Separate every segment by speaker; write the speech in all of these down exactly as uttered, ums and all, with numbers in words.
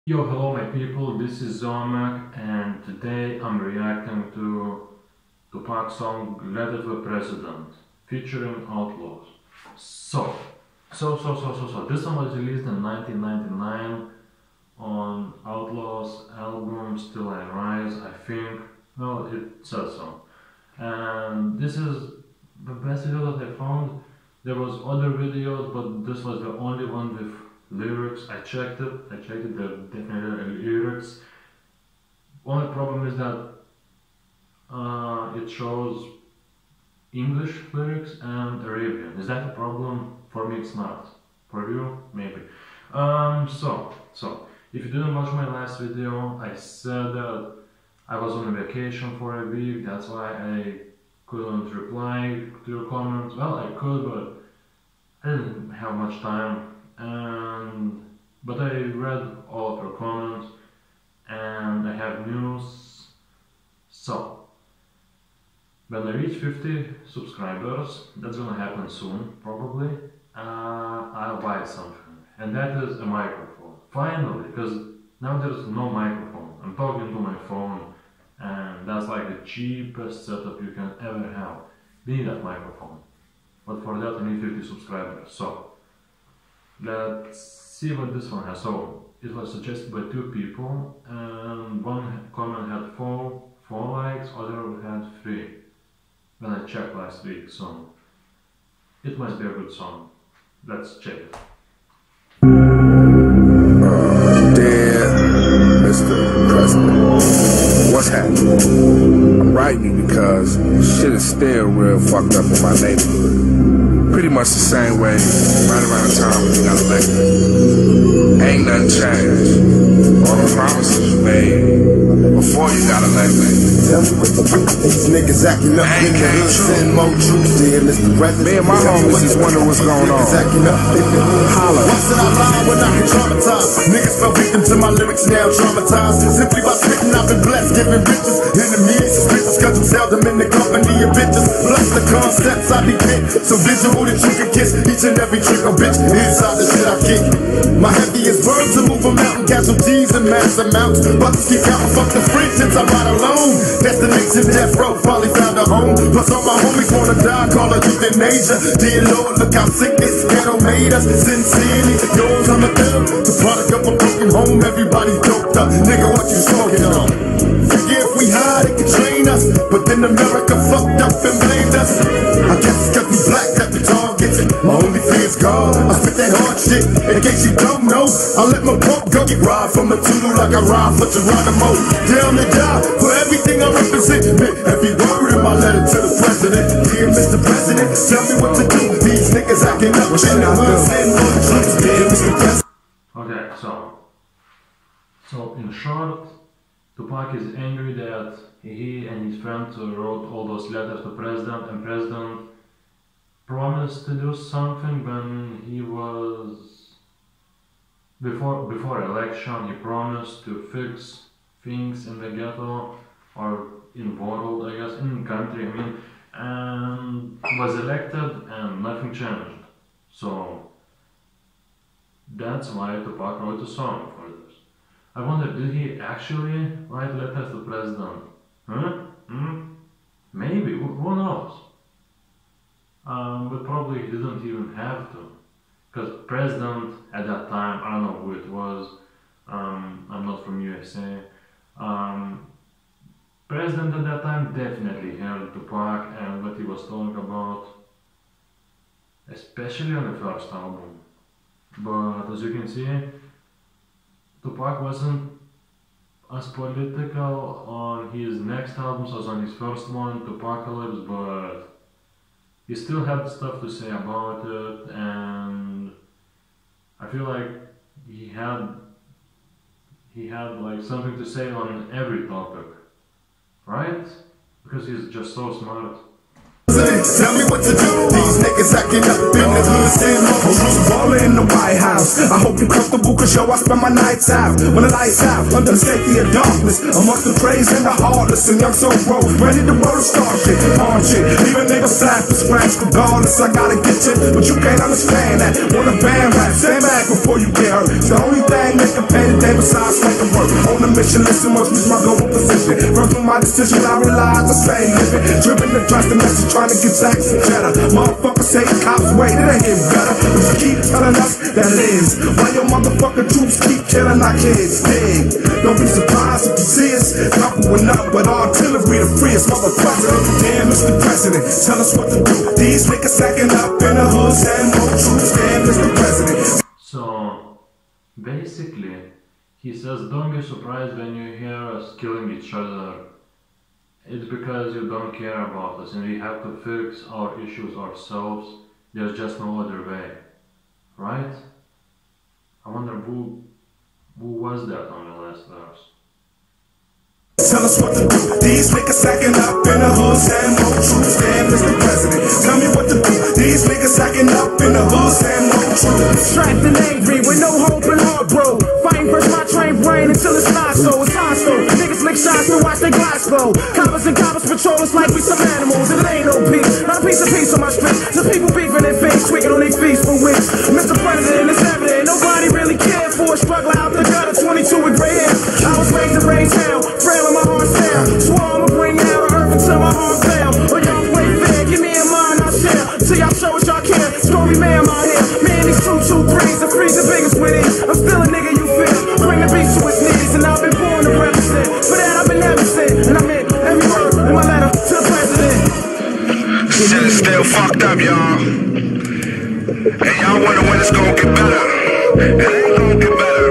Speaker 1: Yo, hello my people, this is Ziomek and today I'm reacting to Tupac's song Letter to a President featuring Outlawz. So, so, so, so, so, so, this song was released in nineteen ninety-nine on Outlawz album Still I Rise, I think. Well, it says so. And this is the best video that I found. There was other videos, but this was the only one with lyrics. I checked it, I checked it, there are definitely lyrics. Only problem is that uh, it shows English lyrics and Arabian. Is that a problem? For me it's not. For you? Maybe. Um, so, so, if you didn't watch my last video, I said that I was on a vacation for a week, that's why I couldn't reply to your comments. Well, I could, but I didn't have much time. And but I read all of your comments and I have news. So when I reach fifty subscribers, that's gonna happen soon probably, uh, I'll buy something, and that is a microphone finally, because now there's no microphone. I'm talking to my phone and that's like the cheapest setup you can ever have. We need that microphone, but for that I need fifty subscribers. So let's see what this one has. So it was suggested by two people, and one comment had four, four likes, other had three when I checked last week, so it must be a good song. Let's check it.
Speaker 2: Uh, dear Mister President, what's happening? I'm writing you because shit is still real fucked up in my neighborhood. Pretty much the same way right around the time when you got elected. Ain't nothing changed. All the promises you made before you got elected.
Speaker 3: Tell me what the fuck these niggas acting up in the hood. Send more troops there, Mister President.
Speaker 2: Me and my homies just wonder what's going on.
Speaker 3: Acting up in the hood.
Speaker 2: Holla.
Speaker 3: Why should I lie when I can traumatize? Niggas fell victim to my lyrics, now traumatized. Simply by spitting, I've been blessed, giving riches. Enemies, suspicious, cause I'm seldom in the company of bitches. Plus the concepts I depict, so visual that you can kiss each and every trick or bitch inside the shit I kick. My heaviest words to move a mountain, casualties in mass amounts. Buckets keep counting, fuck the friendships, I ride alone. Destination death row, finally found a home. Plus all my homies wanna die, call it euthanasia. Dear Lord, look how sick this ghetto made us. Sincerely, yours I'm a thug. The product of a broken home, everybody's doped up. Nigga, what you smoking on? Forget if we hide, it can train us. But then America fucked up and blamed us. I guess it's cause we black that the targets it. My only fear is God. I spit that hard shit, in case you don't know. I let my pump go get ride from a Tulu like I ride for Geronimo. Down to die for everything I represent. Every word in my letter to the president. Dear Mister President, tell me what to do. These niggas acting up in the hood. Send more troops, dear Mister President.
Speaker 1: Okay, so so in short, Tupac is angry that he and his friends wrote all those letters to President, and President promised to do something when he was before before election. He promised to fix things in the ghetto or in world, I guess, in country. I mean, and was elected and nothing changed. So that's why Tupac wrote a song for this. I wonder, did he actually write letters to President? Huh? Hmm? Maybe, who, who knows? Um, but probably he didn't even have to. Because President at that time, I don't know who it was, um, I'm not from U S A, um, President at that time definitely heard Tupac and what he was talking about, especially on the first album. But as you can see, Tupac wasn't as political on his next albums as on his first one, Tupacalypse, but he still had stuff to say about it, and I feel like he had he had like something to say on every topic, right? Because he's just so smart.
Speaker 3: Tell me what to do. These niggas acting up in the hood, saying I'm ballin' in the White House. I hope you comfortable, cause yo, I spend my nights out. When the lights out, under the safety of darkness, amongst the praise and the heartless, and young soul bro, ready to roll the star shit, arm shit. Leave a nigga flap and scratch regardless. I gotta get you, but you can't understand that. Wanna band rap, stand back before you get hurt. It's the only thing that can pay the day besides making work. On a mission, listen, must reach my global position. Run through my decisions, I realize I stay living. Driven to trust the message, trying to get tax and cheddar. Motherfuckers say cops wait, it ain't getting better. But you keep telling us that it is. Why your motherfucking troops keep killing our kids? Dig. Don't be surprised if you see us knuckling up, but artillery the freest. Mother president, damn Mister President, tell us what to do. These niggas sacking up in the hoods and more troops, damn Mister President.
Speaker 1: So basically, he says, don't be surprised when you hear us killing each other. It's because you don't care about us and we have to fix our issues ourselves. There's just no other way. Right? I wonder who, who was that on the last verse?
Speaker 3: Tell us what to do. These niggas sacking up in the hoods and more troops, damn Mister President. Tell me what to do. These niggas sacking up in the hoods and more troops.
Speaker 4: Trapped and angry with no hope and heart, bro. Fighting versus my trained brain until it's not so. It's hostile. Niggas lick shots to watch their glass blow. Coppers and coppers patrol us like we some animals. And it ain't no peace. Not a piece of peace on my street. Just people beefing their face, tweaking on their feet for weeks. Mister President, it's evident. Nobody really cared for a struggle out the gutter. twenty-two with gray hair. I was raised in Raytown. Frail in my heart down. Swore I'ma bring out the earth until my heart fail. Or y'all play fair. Give me a mind, I'll share. Till y'all show what y'all care. Story man, my hair. Man, these two, two, threes. The freeze the biggest with these. I'm still a nigga you feel. Bring the beast to his knees. And I've been born to represent. For that I've been heaven sent. And I meant every word in my letter to the president.
Speaker 2: Shit is still fucked up, y'all. And y'all wonder when it's gonna get better. It ain't gonna get better.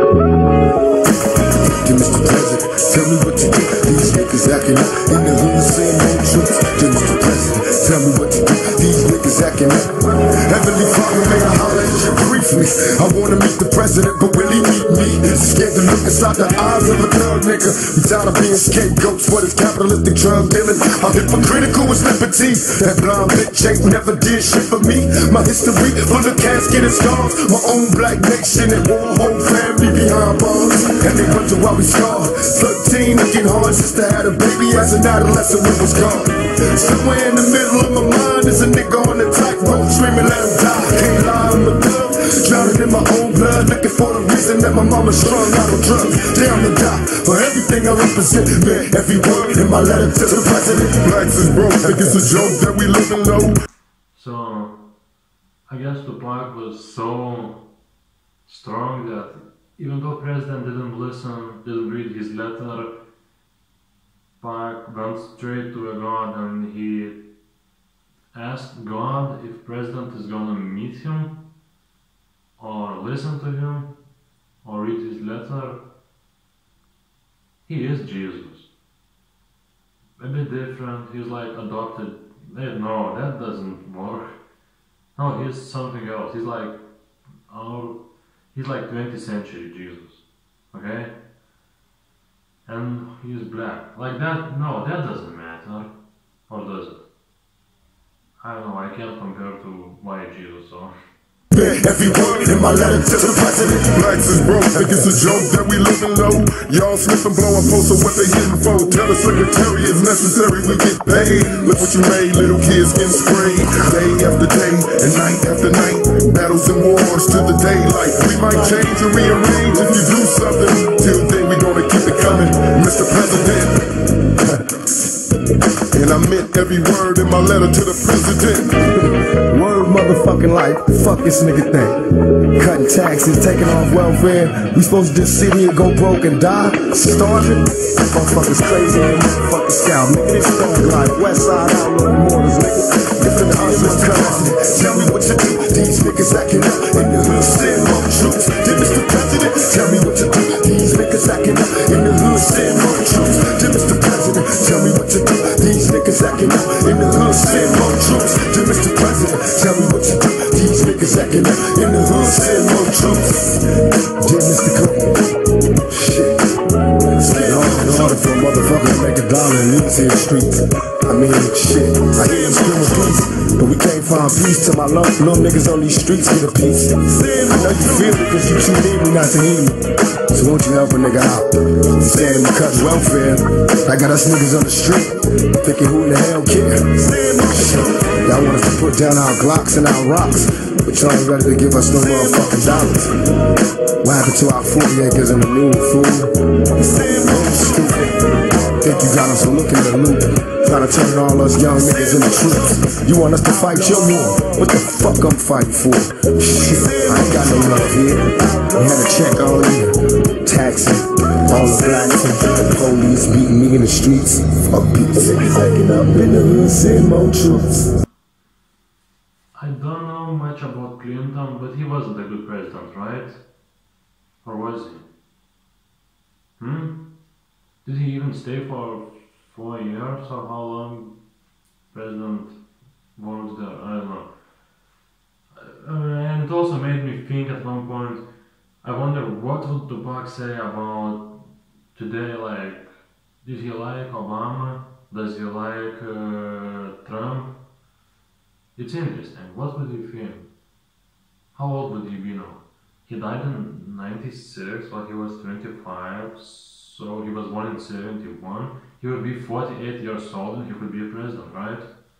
Speaker 3: Mister President, tell me what to do. These niggas acting up in the hood, saying no troops. Mister President, tell me what to do. These niggas acting up. Heavenly Father, may I holler at you briefly. I wanna meet the president, but will he meet me? Scared to look inside the eyes of a thug nigga. We tired of being scapegoats for this capitalistic drug dealing. How hypocritical is liberty? That blind bitch ain't never did shit for me. My history full of casket and scars. My own black nation and war, whole family behind bars. And they wonder why we scarred. Thirteen, looking hard, sister had a baby as an adolescent when was gone. Somewhere in the middle of my mind is a nigga on the tightrope screaming let him die. Can't lie, I'm a thug, drowning in my own blood, looking for the reason that my mama strung out on drugs. Damn, to die for everything I represent, man. Every word in my letter to the president. Blacks is broke, think it's a joke that we living low.
Speaker 1: So I guess Tupac was so strong that even though President didn't listen, didn't read his letter, Tupac went straight to a God and he asked God if President is gonna meet him or listen to him or read his letter. He is Jesus. A bit different, he's like adopted. No, that doesn't work. No, he's something else. He's like our He's like twentieth century Jesus, okay? And he's black. Like that, no, that doesn't matter. Or does it? I don't know, I can't compare to white Jesus, so...
Speaker 3: Every word in my letter to the president. Blacks is broke, think it's a joke that we living low. Y'all slip and blow a post of what they hitting for. Tell the secretary it's necessary, we get paid. Look what you made, little kids getting sprayed. Day after day and night after night. Battles and wars to the daylight. We might change or rearrange if you do something. Till then we gonna keep it coming, Mister President. And I meant every word in my letter to the president.
Speaker 4: Word motherfucking life, the fuck this nigga think? Cutting taxes, taking off welfare. We supposed to just sit here, go broke and die? Starving? Motherfuckers crazy and motherfucking scout. Nigga, this stone life, west side outlaw mortals, nigga. Different hustlers coming.
Speaker 3: Tell me what to do. These niggas acting up in the hood, send more troops. Dear Mister President, tell me what to do. These niggas acting up in the hood, send more troops. Dear Mister President, tell me what to do. These niggas acting up in the hood, send more troops. Dear Mister President, tell me what to do. These niggas acting up in the hood, send more troops. Dear Mister Clinton, shit. In order for a motherfucker to make a dollar in these here streets, I mean, shit. I hear him screaming peace to my love, little niggas on these streets get a piece. I know you feel it cause you too need me not to hear me. So won't you help a nigga out? I'm saying because welfare, I got us niggas on the street, thinking who in the hell care? Y'all want us to put down our Glocks and our rocks, but y'all ain't ready to give us no motherfucking dollars. What happened to our forty acres in the moon, fool? Stupid. Think you got us looking at the loop, trying to turn all us young niggas into troops. You want us to fight your war? What the fuck I'm fighting for? Shit, I ain't got no love here. We had to check all year. Taxing, all the blacks and the police beating me in the streets. Fuck peace. Niggas acting up in the hood, saying more truths.
Speaker 1: I don't know much about Clinton, but he wasn't a good president, right? Or was he? Hmm? Did he even stay for four years or how long President works there? I don't know. Uh, and it also made me think at one point, I wonder what would Tupac say about today, like, did he like Obama? Does he like uh, Trump? It's interesting. What would he think? How old would he be now? He died in ninety-six while he was twenty-five, so he was born in seventy-one. He would be forty-eight years old and he could be a president, right?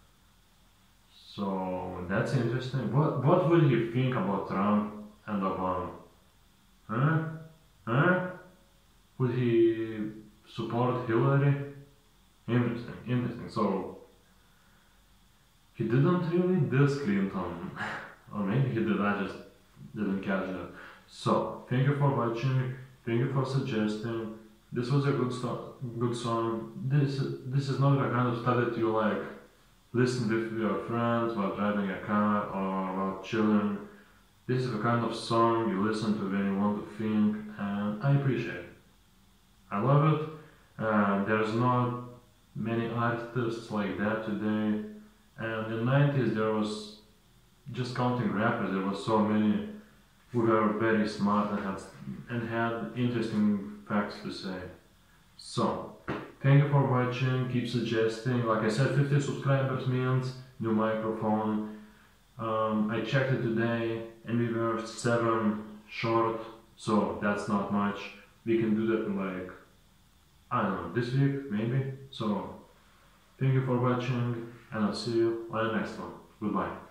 Speaker 1: So that's interesting. What what would he think about Trump and Obama? Huh? Huh? Would he support Hillary? Interesting, interesting. So he didn't really diss Clinton. Or maybe he did, I just didn't catch that. So, thank you for watching, thank you for suggesting. This was a good st good song. This this is not the kind of stuff that you like listen with your friends while driving a car or while chilling. This is the kind of song you listen to when you want to think, and I appreciate it. I love it. Uh, there's not many artists like that today. And in the nineties there was, just counting rappers, there was so many who were very smart and had, and had interesting facts to say. So, thank you for watching, keep suggesting. Like I said, fifty subscribers means new microphone. Um, I checked it today and we were seven short, so that's not much. We can do that in like, I don't know, this week maybe. So, thank you for watching and I'll see you on the next one. Goodbye.